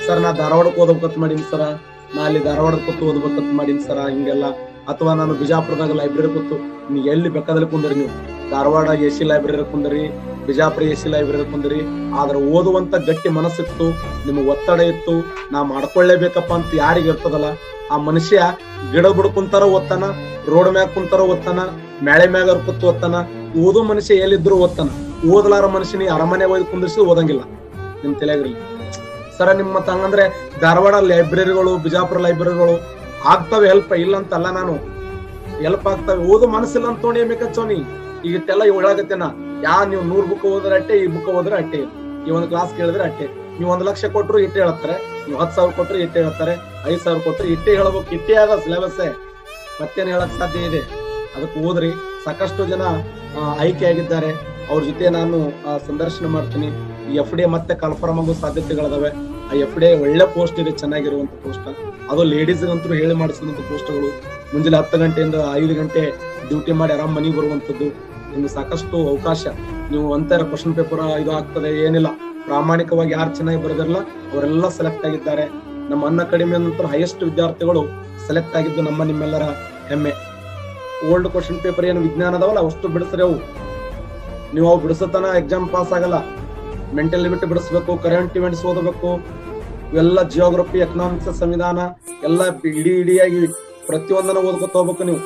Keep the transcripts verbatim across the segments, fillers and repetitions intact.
Sir ನಾ ಧಾರವಾಡಕ್ಕೆ ಓದಬೇಕಂತ ಮಾಡೀನಿ ಸರ, ನಾ ಅಲ್ಲಿ ಧಾರವಾಡ ಕೂತು ಓದ್ಬೇಕಂತ ಮಾಡೀನಿ ಸರ ಹಿಂಗೆಲ್ಲ. ಅಥವಾ ನಾನು ಬಿಜಾಪುರದಾಗ ಲೈಬ್ರರಿ ಕೂತು, ನೀವು ಎಲ್ಲಿ ಬೇಕಾದಲ್ಲಿ ಕುಂದರಿ, ನೀವು ಧಾರವಾಡ ಎ ಸಿ ಲೈಬ್ರರಿ ಕುಂದರಿ, ಬಿಜಾಪುರ ಎ ಸಿ ಲೈಬ್ರರಿ ಕುಂದರಿ, ಆದ್ರೆ ಓದುವಂತ ಗಟ್ಟಿ ಮನಸ್ಸಿತ್ತು, ನಿಮ್ಗೆ ಒತ್ತಡ ಇತ್ತು, ನಾ ಮಾಡ್ಕೊಳ್ಳೇಬೇಕಪ್ಪ ಅಂತ ಯಾರಿಗೆ ಇರ್ತದಲ್ಲ ಆ ಮನುಷ್ಯ ಗಿಡ ಬಿಡ್ ಕುಂತಾರ ಓದ್ತಾನ, ರೋಡ್ ಮ್ಯಾಗ ಕುಂತಾರ ಓದ್ತಾನ, ಮ್ಯಾಳೆ ಮ್ಯಾಗ ಕೂತು ಓದ್ತಾನ. ಓದೋ ಮನುಷ್ಯ ಎಲ್ಲಿದ್ರು ಓದ್ತಾನ. ಓದಲಾರ ಮನುಷ್ಯನಿ ಅರಮನೆ ಒಯ್ದು ಕುಂದಿಸಿ ಓದಂಗಿಲ್ಲ. ನಿಮ್ ತಲೆಗಿರ್ಲಿ ಸರ. ನಿಮ್ ಮತ್ತ ಹಂಗಂದ್ರೆ ಧಾರವಾಡ ಲೈಬ್ರರಿಗಳು, ಬಿಜಾಪುರ ಲೈಬ್ರರಿಗಳು ಆಗ್ತವೆ ಹೆಲ್ಪ್, ಇಲ್ಲ ಅಂತಲ್ಲ, ನಾನು ಹೆಲ್ಪ್ ಆಗ್ತವೆ. ಓದು ಮನಸ್ಸಿಲ್ಲ ಅಂತ ನೋಡಿ ಬೇಕಚ್ಚೋನಿ ಈಗ ಇಟ್ಟೆಲ್ಲ ಹೇಳಾಗತ್ತೇನ. ಯಾ ನೀವು ನೂರ್ ಬುಕ್ ಓದ್ರೆ ಅಟ್ಟೆ, ಈ ಬುಕ್ ಓದ್ರೆ ಅಟ್ಟೆ, ಈ ಒಂದ್ ಕ್ಲಾಸ್ ಕೇಳಿದ್ರೆ ಅಟ್ಟೆ. ನೀವು ಒಂದ್ ಲಕ್ಷ ಕೊಟ್ರು ಇಟ್ಟೆ ಹೇಳ್ತಾರೆ, ನೀವು ಹತ್ ಸಾವಿರ ಕೊಟ್ರು ಇಟ್ಟೆ ಹೇಳ್ತಾರೆ, ಐದ್ ಸಾವಿರ ಕೊಟ್ರು ಇಟ್ಟೆ ಹೇಳ್ಬೇಕು. ಇಟ್ಟೆ ಆದ ಸಿಲೆಬಸ್, ಮತ್ತೇನ್ ಹೇಳಕ್ ಸಾಧ್ಯ ಇದೆ? ಅದಕ್ಕೆ ಓದ್ರಿ. ಸಾಕಷ್ಟು ಜನ ಆಯ್ಕೆ ಆಗಿದ್ದಾರೆ, ಅವ್ರ ಜೊತೆ ನಾನು ಸಂದರ್ಶನ ಮಾಡ್ತೀನಿ. ಈ ಎಫ್ ಡಿ ಮತ್ತೆ ಕನ್ಫರ್ಮ್ ಆಗೋ ಸಾಧ್ಯತೆಗಳಿದಾವೆ. ಆ ಎಫ್ ಡಿ ಒಳ್ಳೆ ಪೋಸ್ಟ್ ಇದೆ, ಚೆನ್ನಾಗಿರುವಂತ ಪೋಸ್ಟ್. ಅದು ಲೇಡೀಸ್ ಅಂತೂ ಹೇಳಿ ಮಾಡಿಸಿದಂತ ಪೋಸ್ಟ್ಗಳು. ಮುಂಜಾನೆ ಹತ್ತು ಗಂಟೆಯಿಂದ ಐದು ಗಂಟೆ ಡ್ಯೂಟಿ ಮಾಡಿ ಆರಾಮ್ ಮನೆಗೆ ಬರುವಂತದ್ದು. ನಿಮ್ಗೆ ಸಾಕಷ್ಟು ಅವಕಾಶ. ನೀವು ಒಂಥರ ಕ್ವಶನ್ ಪೇಪರ್ ಇದು ಆಗ್ತದೆ ಏನಿಲ್ಲ, ಪ್ರಾಮಾಣಿಕವಾಗಿ ಯಾರು ಚೆನ್ನಾಗಿ ಬರೆದಿರಲ್ಲ ಅವರೆಲ್ಲ ಸೆಲೆಕ್ಟ್ ಆಗಿದ್ದಾರೆ. ನಮ್ಮ ಅನ್ನ ಕಡಿಮೆ ನಂತರ ಹೈಯೆಸ್ಟ್ ವಿದ್ಯಾರ್ಥಿಗಳು ಸೆಲೆಕ್ಟ್ ಆಗಿದ್ದು ನಮ್ಮ ನಿಮ್ಮೆಲ್ಲರ ಹೆಮ್ಮೆ. ಓಲ್ಡ್ ಕ್ವಶನ್ ಪೇಪರ್ ಏನು ವಿಜ್ಞಾನ ಅದಾವಲ್ಲ ಅಷ್ಟು ಬಿಡಿಸ್ರಿ. ಅವು ನೀವು ಅವು ಬಿಡಿಸತನ ಎಕ್ಸಾಮ್ ಪಾಸ್ ಆಗಲ್ಲ. ಮೆಂಟಲ್ ಲಿಮಿಟ್ ಬಿಡಿಸ್ಬೇಕು, ಕರೆಂಟ್ ಇವೆಂಟ್ಸ್ ಓದಬೇಕು, ಇವೆಲ್ಲ ಜಿಯೋಗ್ರಫಿ, ಎಕನಾಮಿಕ್ಸ್, ಸಂವಿಧಾನ ಎಲ್ಲ ಇಡೀ ಇಡಿಯಾಗಿ ಪ್ರತಿಯೊಂದನ್ನ ಓದ್ಕೊತ ಹೋಗ್ಬೇಕು ನೀವು.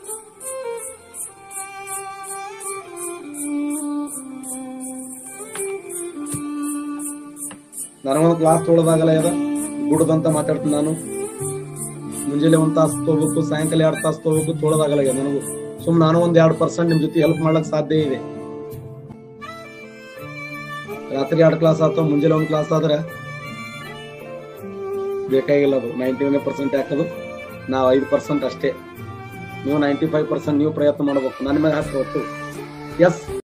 ನನಗೊಂದು ಕ್ಲಾಸ್ ತೊಗೊಳೋದಾಗಲ್ಲ ಯಾರ ಗುಡದಂತ ಮಾತಾಡ್ತೀನಿ ನಾನು. ಮುಂಜಾನೆ ಒಂದ್ ತಾಸು ತಗೋಬೇಕು, ಸಾಯಂಕಾಲ ಎರಡ್ ತಾಸು ತಗೋಬೇಕು, ತೊಗೊಳೋದಾಗಲ್ಲ ನನಗೂ. ಸುಮ್ ನಾನು ಒಂದ್ ಎರಡ್ ಪರ್ಸೆಂಟ್ ನಿಮ್ ಜೊತೆ ಹೆಲ್ಪ್ ಮಾಡ್ಲಕ್ ಸಾಧ್ಯ ಇದೆ. ರಾತ್ರಿ ಎರಡ್ ಕ್ಲಾಸ್ ಆತ, ಮುಂಜಾನೆ ಒಂದ್ ಕ್ಲಾಸ್ ಆದ್ರೆ ಬೇಕಾಗಿಲ್ಲ. ಅದು ನೈಂಟಿ ನೈನ್ ಪರ್ಸೆಂಟ್ ಹಾಕೋದು, ನಾವು ಐದು ಪರ್ಸೆಂಟ್ ಅಷ್ಟೇ. ನೀವು ನೈಂಟಿ ಫೈವ್ ಪರ್ಸೆಂಟ್ ನೀವು ಪ್ರಯತ್ನ ಮಾಡ್ಬೇಕು. ನನ್ನ ಮೇಲೆ ಹಾಕಿ ಹೊತ್ತು ಎಸ್